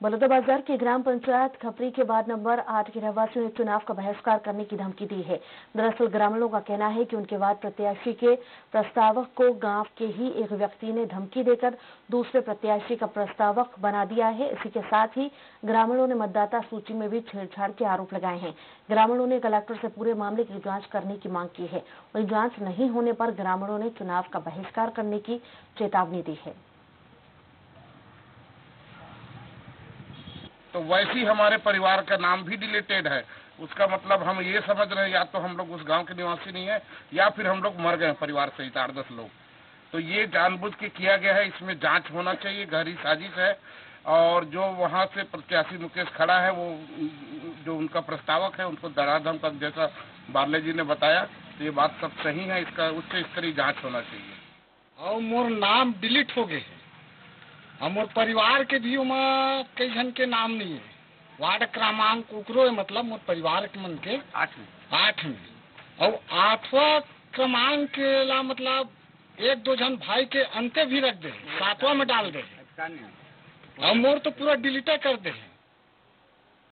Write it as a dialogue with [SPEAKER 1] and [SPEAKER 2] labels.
[SPEAKER 1] बलौदाबाजार की ग्राम पंचायत खपरी के ward number 8 के रहवासियों ने चुनाव का बहिष्कार करने की धमकी दी है। दरअसल ग्रामीणों का कहना है कि उनके वार्ड प्रत्याशी के प्रस्तावक को गांव के ही एक व्यक्ति ने धमकी देकर दूसरे प्रत्याशी का प्रस्तावक बना दिया है। इसी के साथ ही ग्रामीणों ने मतदाता सूची में भी छेड़छाड़ के आरोप लगाए हैं। ग्रामीणों ने कलेक्टर से पूरे मामले की जाँच करने की मांग की है और जाँच नहीं होने पर ग्रामीणों ने चुनाव का बहिष्कार करने की चेतावनी दी है।
[SPEAKER 2] तो वैसे ही हमारे परिवार का नाम भी डिलीटेड है। उसका मतलब हम ये समझ रहे हैं या तो हम लोग उस गांव के निवासी नहीं है या फिर हम लोग मर गए परिवार सहित 8-10 लोग। तो ये जानबूझ के किया गया है, इसमें जांच होना चाहिए। गहरी साजिश है। और जो वहां से प्रत्याशी मुकेश खड़ा है, वो जो उनका प्रस्तावक है, उनको धराधम तक जैसा बार्ले जी ने बताया, तो ये बात सब सही है। इसका उच्च स्तरीय जाँच होना चाहिए।
[SPEAKER 3] और मोर नाम डिलीट हो गए हमारे परिवार के भी कई जन के नाम नहीं है। वार्ड क्रमांक उकरो है, मतलब मोर परिवार के मन के 8 में और 8वां क्रमांक के ला मतलब 1-2 जन भाई के अंते भी रख दे, 7वां में डाल दे और मोर तो पूरा डिलीट कर दे।